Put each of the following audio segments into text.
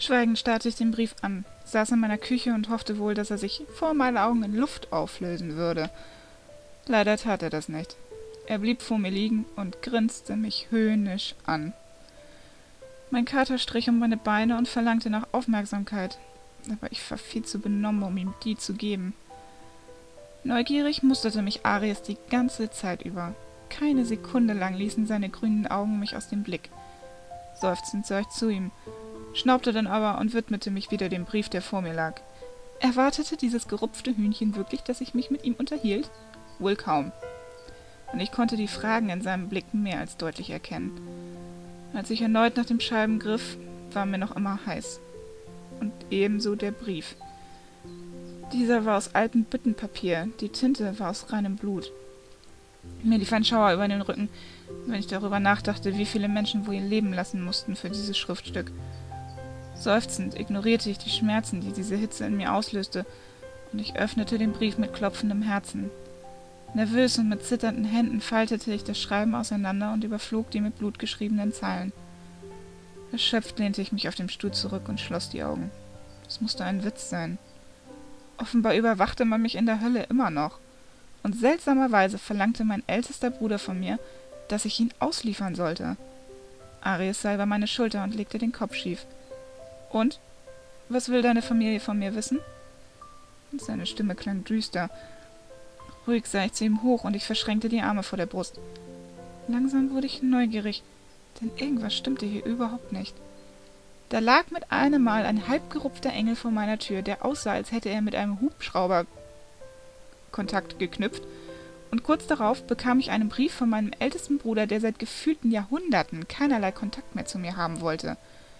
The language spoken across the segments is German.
Schweigend starrte ich den Brief an, saß in meiner Küche und hoffte wohl, dass er sich vor meinen Augen in Luft auflösen würde. Leider tat er das nicht. Er blieb vor mir liegen und grinste mich höhnisch an. Mein Kater strich um meine Beine und verlangte nach Aufmerksamkeit, aber ich war viel zu benommen, um ihm die zu geben. Neugierig musterte mich Aries die ganze Zeit über. Keine Sekunde lang ließen seine grünen Augen mich aus dem Blick. Seufzend sah ich zu ihm, schnaubte dann aber und widmete mich wieder dem Brief, der vor mir lag. Erwartete dieses gerupfte Hühnchen wirklich, dass ich mich mit ihm unterhielt? Wohl kaum. Und ich konnte die Fragen in seinem Blick mehr als deutlich erkennen. Als ich erneut nach dem Scheiben griff, war mir noch immer heiß. Und ebenso der Brief. Dieser war aus altem Büttenpapier, die Tinte war aus reinem Blut. Mir lief ein Schauer über den Rücken, wenn ich darüber nachdachte, wie viele Menschen wohl ihr Leben lassen mussten für dieses Schriftstück. Seufzend ignorierte ich die Schmerzen, die diese Hitze in mir auslöste, und ich öffnete den Brief mit klopfendem Herzen. Nervös und mit zitternden Händen faltete ich das Schreiben auseinander und überflog die mit Blut geschriebenen Zeilen. Erschöpft lehnte ich mich auf dem Stuhl zurück und schloss die Augen. Das musste ein Witz sein. Offenbar überwachte man mich in der Hölle immer noch. Und seltsamerweise verlangte mein ältester Bruder von mir, dass ich ihn ausliefern sollte. Aries sah über meine Schulter und legte den Kopf schief. »Und? Was will deine Familie von mir wissen?« Und seine Stimme klang düster. Ruhig sah ich zu ihm hoch und ich verschränkte die Arme vor der Brust. Langsam wurde ich neugierig, denn irgendwas stimmte hier überhaupt nicht. Da lag mit einem Mal ein halbgerupfter Engel vor meiner Tür, der aussah, als hätte er mit einem Hubschrauber Kontakt geknüpft, und kurz darauf bekam ich einen Brief von meinem ältesten Bruder, der seit gefühlten Jahrhunderten keinerlei Kontakt mehr zu mir haben wollte.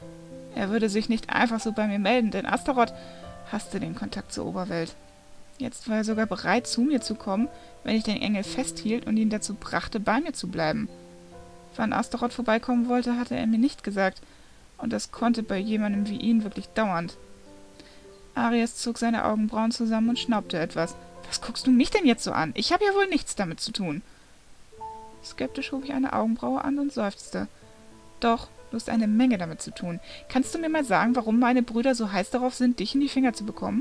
Er würde sich nicht einfach so bei mir melden, denn Astaroth hasste den Kontakt zur Oberwelt. Jetzt war er sogar bereit, zu mir zu kommen, wenn ich den Engel festhielt und ihn dazu brachte, bei mir zu bleiben. Wann Astaroth vorbeikommen wollte, hatte er mir nicht gesagt, und das konnte bei jemandem wie ihn wirklich dauernd. Aries zog seine Augenbrauen zusammen und schnaubte etwas. »Was guckst du mich denn jetzt so an? Ich habe ja wohl nichts damit zu tun.« Skeptisch hob ich eine Augenbraue an und seufzte. »Doch, du hast eine Menge damit zu tun. Kannst du mir mal sagen, warum meine Brüder so heiß darauf sind, dich in die Finger zu bekommen?«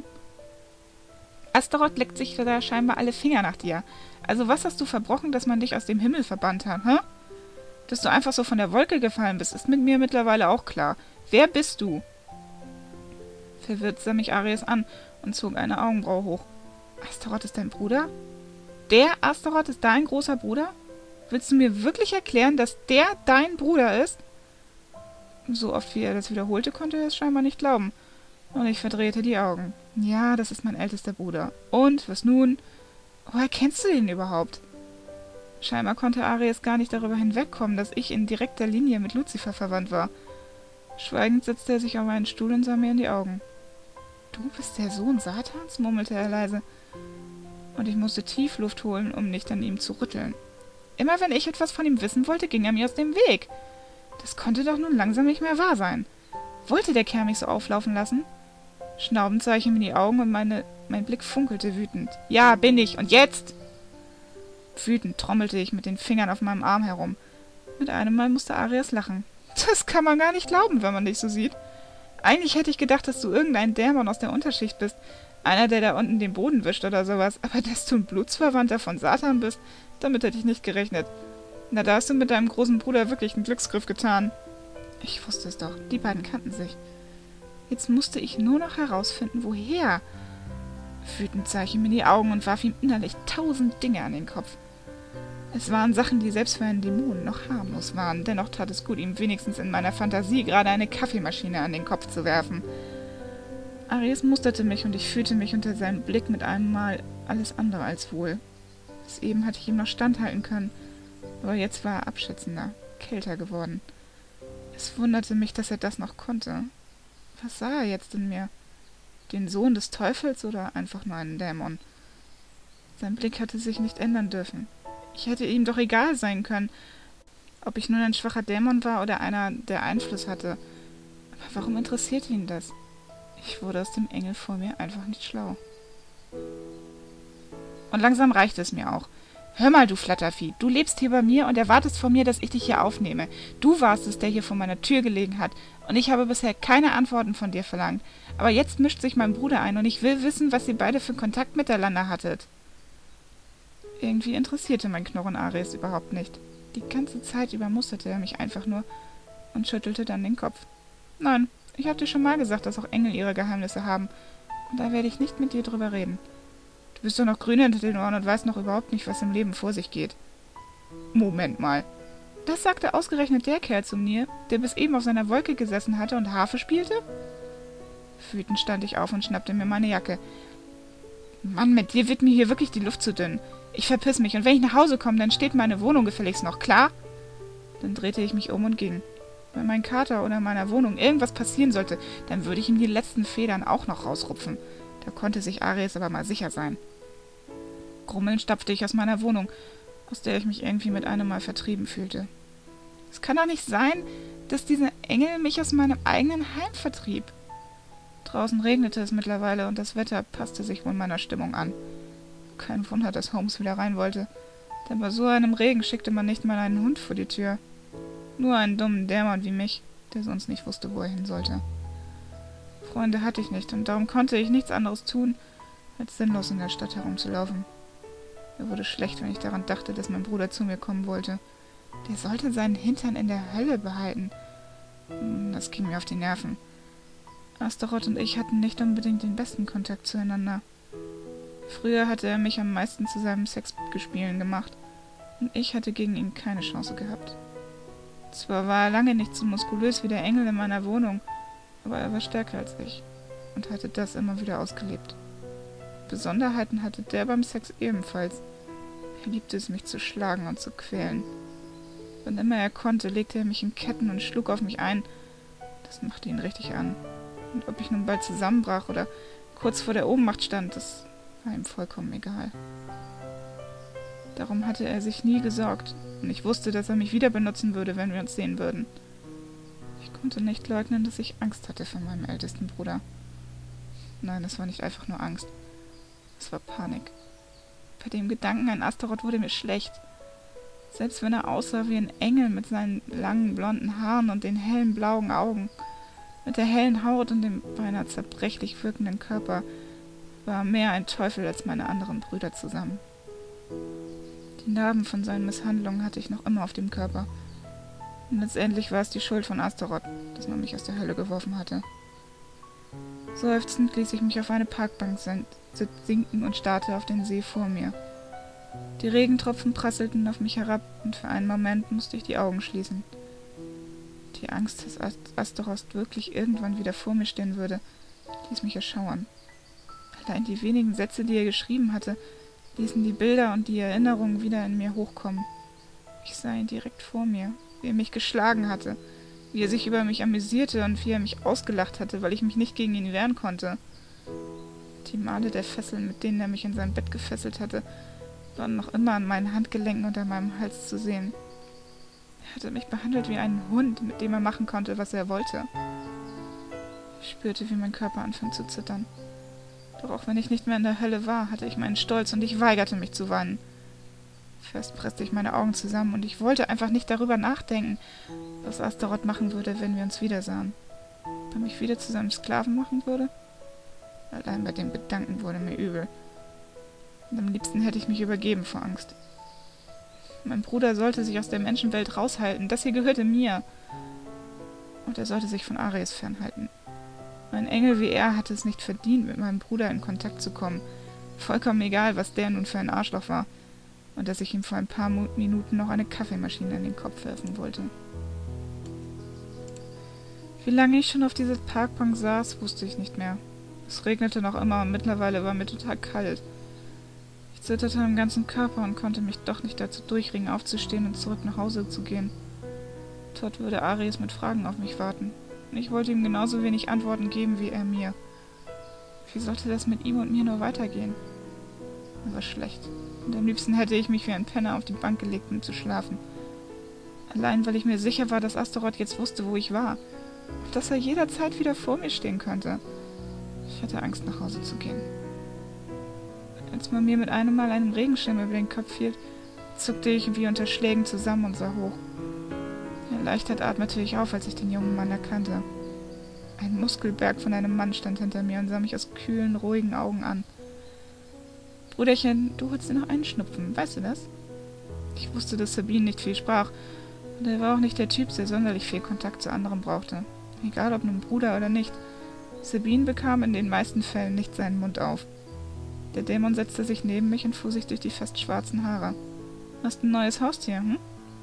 »Astaroth leckt sich da scheinbar alle Finger nach dir. Also was hast du verbrochen, dass man dich aus dem Himmel verbannt hat, hä? Dass du einfach so von der Wolke gefallen bist, ist mit mir mittlerweile auch klar. Wer bist du?« Verwirrt sah mich Aries an und zog eine Augenbraue hoch. »Astaroth ist dein Bruder? Der Astaroth ist dein großer Bruder? Willst du mir wirklich erklären, dass der dein Bruder ist?« So oft wie er das wiederholte, konnte er es scheinbar nicht glauben. Und ich verdrehte die Augen. »Ja, das ist mein ältester Bruder. Und, was nun? Woher kennst du ihn überhaupt?« Scheinbar konnte Aries gar nicht darüber hinwegkommen, dass ich in direkter Linie mit Luzifer verwandt war. Schweigend setzte er sich auf einen Stuhl und sah mir in die Augen. »Du bist der Sohn Satans?« murmelte er leise. Und ich musste tief Luft holen, um nicht an ihm zu rütteln. Immer wenn ich etwas von ihm wissen wollte, ging er mir aus dem Weg. Das konnte doch nun langsam nicht mehr wahr sein. Wollte der Kerl mich so auflaufen lassen? Schnaubend sah ich ihm in die Augen und mein Blick funkelte wütend. »Ja, bin ich. Und jetzt?« Wütend trommelte ich mit den Fingern auf meinem Arm herum. Mit einem Mal musste Aries lachen. »Das kann man gar nicht glauben, wenn man dich so sieht. Eigentlich hätte ich gedacht, dass du irgendein Dämon aus der Unterschicht bist. Einer, der da unten den Boden wischt oder sowas. Aber dass du ein Blutsverwandter von Satan bist, damit hätte ich nicht gerechnet. Na, da hast du mit deinem großen Bruder wirklich einen Glücksgriff getan.« Ich wusste es doch. Die beiden kannten sich. Jetzt musste ich nur noch herausfinden, woher. Wütend sah ich ihm in die Augen und warf ihm innerlich 1000 Dinge an den Kopf. Es waren Sachen, die selbst für einen Dämon noch harmlos waren. Dennoch tat es gut, ihm wenigstens in meiner Fantasie gerade eine Kaffeemaschine an den Kopf zu werfen. Aries musterte mich und ich fühlte mich unter seinem Blick mit einem Mal alles andere als wohl. Bis eben hatte ich ihm noch standhalten können, aber jetzt war er abschätzender, kälter geworden. Es wunderte mich, dass er das noch konnte. Was sah er jetzt in mir? Den Sohn des Teufels oder einfach nur einen Dämon? Sein Blick hatte sich nicht ändern dürfen. Ich hätte ihm doch egal sein können, ob ich nun ein schwacher Dämon war oder einer, der Einfluss hatte. Aber warum interessierte ihn das? Ich wurde aus dem Engel vor mir einfach nicht schlau. Und langsam reichte es mir auch. Hör mal, du Flattervieh, du lebst hier bei mir und erwartest von mir, dass ich dich hier aufnehme. Du warst es, der hier vor meiner Tür gelegen hat, und ich habe bisher keine Antworten von dir verlangt. Aber jetzt mischt sich mein Bruder ein, und ich will wissen, was ihr beide für Kontakt miteinander hattet. Irgendwie interessierte mein Knurren Ares überhaupt nicht. Die ganze Zeit über musterte er mich einfach nur und schüttelte dann den Kopf. Nein, ich habe dir schon mal gesagt, dass auch Engel ihre Geheimnisse haben, und da werde ich nicht mit dir drüber reden. Du bist doch noch grün hinter den Ohren und weißt noch überhaupt nicht, was im Leben vor sich geht. Moment mal. Das sagte ausgerechnet der Kerl zu mir, der bis eben auf seiner Wolke gesessen hatte und Harfe spielte? Wütend stand ich auf und schnappte mir meine Jacke. Mann, mit dir wird mir hier wirklich die Luft zu dünn. Ich verpiss mich, und wenn ich nach Hause komme, dann steht meine Wohnung gefälligst noch, klar? Dann drehte ich mich um und ging. Wenn mein Kater oder meiner Wohnung irgendwas passieren sollte, dann würde ich ihm die letzten Federn auch noch rausrupfen. Da konnte sich Ares aber mal sicher sein. Grummelnd stapfte ich aus meiner Wohnung, aus der ich mich irgendwie mit einem Mal vertrieben fühlte. Es kann doch nicht sein, dass dieser Engel mich aus meinem eigenen Heim vertrieb. Draußen regnete es mittlerweile und das Wetter passte sich wohl meiner Stimmung an. Kein Wunder, dass Holmes wieder rein wollte, denn bei so einem Regen schickte man nicht mal einen Hund vor die Tür. Nur einen dummen Dämon wie mich, der sonst nicht wusste, wo er hin sollte. Freunde hatte ich nicht, und darum konnte ich nichts anderes tun, als sinnlos in der Stadt herumzulaufen. Mir wurde schlecht, wenn ich daran dachte, dass mein Bruder zu mir kommen wollte. Der sollte seinen Hintern in der Hölle behalten. Das ging mir auf die Nerven. Astaroth und ich hatten nicht unbedingt den besten Kontakt zueinander. Früher hatte er mich am meisten zu seinem Sexgespielen gemacht, und ich hatte gegen ihn keine Chance gehabt. Zwar war er lange nicht so muskulös wie der Engel in meiner Wohnung, aber er war stärker als ich und hatte das immer wieder ausgelebt. Besonderheiten hatte der beim Sex ebenfalls. Er liebte es, mich zu schlagen und zu quälen. Wann immer er konnte, legte er mich in Ketten und schlug auf mich ein. Das machte ihn richtig an. Und ob ich nun bald zusammenbrach oder kurz vor der Ohnmacht stand, das war ihm vollkommen egal. Darum hatte er sich nie gesorgt, und ich wusste, dass er mich wieder benutzen würde, wenn wir uns sehen würden. Ich konnte nicht leugnen, dass ich Angst hatte vor meinem ältesten Bruder. Nein, es war nicht einfach nur Angst. Es war Panik. Bei dem Gedanken an Astaroth wurde mir schlecht. Selbst wenn er aussah wie ein Engel mit seinen langen blonden Haaren und den hellen blauen Augen, mit der hellen Haut und dem beinahe zerbrechlich wirkenden Körper, war er mehr ein Teufel als meine anderen Brüder zusammen. Die Narben von seinen Misshandlungen hatte ich noch immer auf dem Körper. Und letztendlich war es die Schuld von Astaroth, dass man mich aus der Hölle geworfen hatte. Seufzend ließ ich mich auf eine Parkbank sinken und starrte auf den See vor mir. Die Regentropfen prasselten auf mich herab, und für einen Moment musste ich die Augen schließen. Die Angst, dass Astaroth wirklich irgendwann wieder vor mir stehen würde, ließ mich erschauern. Allein die wenigen Sätze, die er geschrieben hatte, ließen die Bilder und die Erinnerungen wieder in mir hochkommen. Ich sah ihn direkt vor mir, wie er mich geschlagen hatte, wie er sich über mich amüsierte und wie er mich ausgelacht hatte, weil ich mich nicht gegen ihn wehren konnte. Die Male der Fesseln, mit denen er mich in sein Bett gefesselt hatte, waren noch immer an meinen Handgelenken und an meinem Hals zu sehen. Er hatte mich behandelt wie einen Hund, mit dem er machen konnte, was er wollte. Ich spürte, wie mein Körper anfing zu zittern. Doch auch wenn ich nicht mehr in der Hölle war, hatte ich meinen Stolz und ich weigerte mich zu weinen. Fest presste ich meine Augen zusammen und ich wollte einfach nicht darüber nachdenken, was Astaroth machen würde, wenn wir uns wiedersahen. Ob er mich wieder zu seinem Sklaven machen würde? Allein bei dem Gedanken wurde mir übel. Und am liebsten hätte ich mich übergeben vor Angst. Mein Bruder sollte sich aus der Menschenwelt raushalten. Das hier gehörte mir. Und er sollte sich von Ares fernhalten. Ein Engel wie er hatte es nicht verdient, mit meinem Bruder in Kontakt zu kommen. Vollkommen egal, was der nun für ein Arschloch war. Und dass ich ihm vor ein paar Minuten noch eine Kaffeemaschine in den Kopf werfen wollte. Wie lange ich schon auf dieser Parkbank saß, wusste ich nicht mehr. Es regnete noch immer und mittlerweile war mir total kalt. Ich zitterte am ganzen Körper und konnte mich doch nicht dazu durchringen, aufzustehen und zurück nach Hause zu gehen. Dort würde Ares mit Fragen auf mich warten. Und ich wollte ihm genauso wenig Antworten geben wie er mir. Wie sollte das mit ihm und mir nur weitergehen? Mir war schlecht. Und am liebsten hätte ich mich wie ein Penner auf die Bank gelegt, um zu schlafen. Allein, weil ich mir sicher war, dass Astaroth jetzt wusste, wo ich war. Und dass er jederzeit wieder vor mir stehen könnte. Ich hatte Angst, nach Hause zu gehen. Als man mir mit einem Mal einen Regenschirm über den Kopf hielt, zuckte ich wie unter Schlägen zusammen und sah hoch. Erleichtert atmete ich auf, als ich den jungen Mann erkannte. Ein Muskelberg von einem Mann stand hinter mir und sah mich aus kühlen, ruhigen Augen an. »Bruderchen, du holst dir noch einen Schnupfen, weißt du das?« Ich wusste, dass Sabine nicht viel sprach, und er war auch nicht der Typ, der sonderlich viel Kontakt zu anderen brauchte. Egal, ob nun Bruder oder nicht. Sabine bekam in den meisten Fällen nicht seinen Mund auf. Der Dämon setzte sich neben mich und fuhr sich durch die fast schwarzen Haare. »Hast ein neues Haustier, hm?«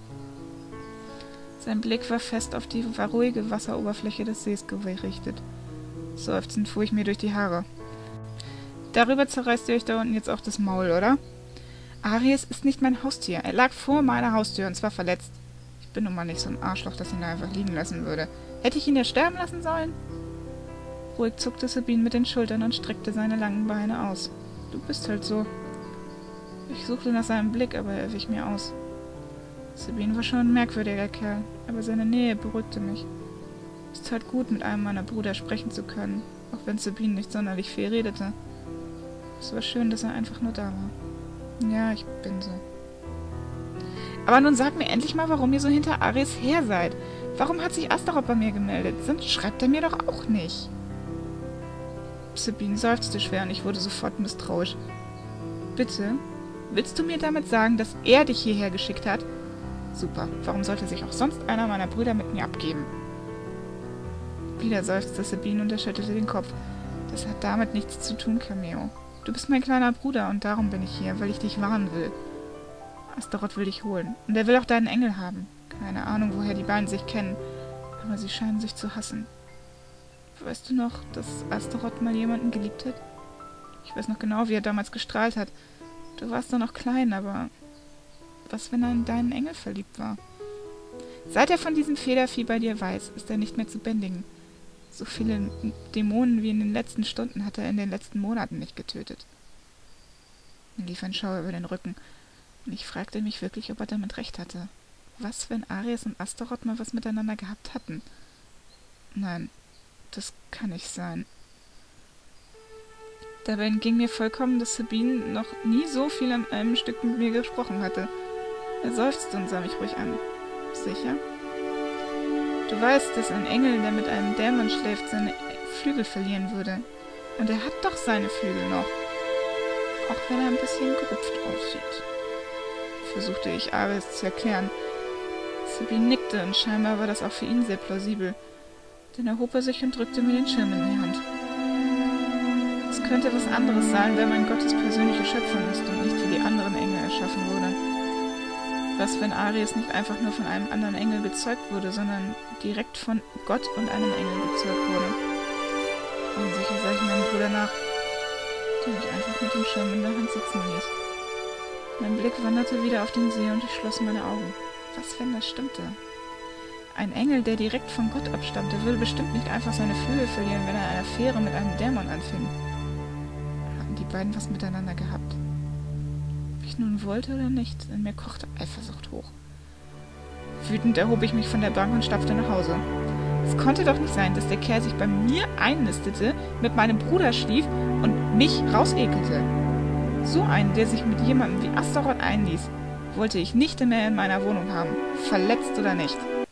Sein Blick war fest auf die ruhige Wasseroberfläche des Sees gerichtet. Seufzend fuhr ich mir durch die Haare. »Darüber zerreißt ihr euch da unten jetzt auch das Maul, oder? Aries ist nicht mein Haustier. Er lag vor meiner Haustür und zwar verletzt. Ich bin nun mal nicht so ein Arschloch, dass ich ihn einfach liegen lassen würde. Hätte ich ihn ja sterben lassen sollen?« Ruhig zuckte Sabine mit den Schultern und streckte seine langen Beine aus. »Du bist halt so.« Ich suchte nach seinem Blick, aber er wich mir aus. Sabine war schon ein merkwürdiger Kerl, aber seine Nähe beruhigte mich. Es tat gut, mit einem meiner Brüder sprechen zu können, auch wenn Sabine nicht sonderlich viel redete. Es war schön, dass er einfach nur da war. Ja, ich bin so. »Aber nun sag mir endlich mal, warum ihr so hinter Aries her seid. Warum hat sich Astaroth bei mir gemeldet? Sonst schreibt er mir doch auch nicht.« Sabine seufzte schwer und ich wurde sofort misstrauisch. »Bitte? Willst du mir damit sagen, dass er dich hierher geschickt hat? Super, warum sollte sich auch sonst einer meiner Brüder mit mir abgeben?« Wieder seufzte Sabine und er schüttelte den Kopf. »Das hat damit nichts zu tun, Cameo. Du bist mein kleiner Bruder und darum bin ich hier, weil ich dich warnen will. Astaroth will dich holen. Und er will auch deinen Engel haben. Keine Ahnung, woher die beiden sich kennen, aber sie scheinen sich zu hassen. Weißt du noch, dass Astaroth mal jemanden geliebt hat? Ich weiß noch genau, wie er damals gestrahlt hat. Du warst doch noch klein, aber was, wenn er in deinen Engel verliebt war? Seit er von diesem Federvieh bei dir weiß, ist er nicht mehr zu bändigen. So viele Dämonen wie in den letzten Stunden hat er in den letzten Monaten nicht getötet.« Mir lief ein Schauer über den Rücken, und ich fragte mich wirklich, ob er damit recht hatte. Was, wenn Aries und Astaroth mal was miteinander gehabt hatten? Nein, das kann nicht sein. Dabei entging mir vollkommen, dass Sabine noch nie so viel an einem Stück mit mir gesprochen hatte. Er seufzte und sah mich ruhig an. »Sicher? Du weißt, dass ein Engel, der mit einem Dämon schläft, seine Flügel verlieren würde. Und er hat doch seine Flügel noch. Auch wenn er ein bisschen gerupft aussieht«, versuchte ich Aries zu erklären. Sabine nickte und scheinbar war das auch für ihn sehr plausibel. Dann erhob er sich und drückte mir den Schirm in die Hand. »Es könnte was anderes sein, wenn man Gottes persönliche Schöpfung ist und nicht wie die anderen Engel erschaffen wurde. Was, wenn Aries nicht einfach nur von einem anderen Engel gezeugt wurde, sondern direkt von Gott und einem Engel gezeugt wurde?« Unsicher sah ich meinem Bruder nach, der mich einfach mit dem Schirm in der Hand sitzen ließ. Mein Blick wanderte wieder auf den See und ich schloss meine Augen. Was, wenn das stimmte? Ein Engel, der direkt von Gott abstammte, würde bestimmt nicht einfach seine Flügel verlieren, wenn er eine Affäre mit einem Dämon anfing. Hatten die beiden was miteinander gehabt? Ob ich nun wollte oder nicht, in mir kochte Eifersucht hoch. Wütend erhob ich mich von der Bank und stapfte nach Hause. Es konnte doch nicht sein, dass der Kerl sich bei mir einnistete, mit meinem Bruder schlief und mich rausekelte. So einen, der sich mit jemandem wie Astaroth einließ, wollte ich nicht mehr in meiner Wohnung haben, verletzt oder nicht.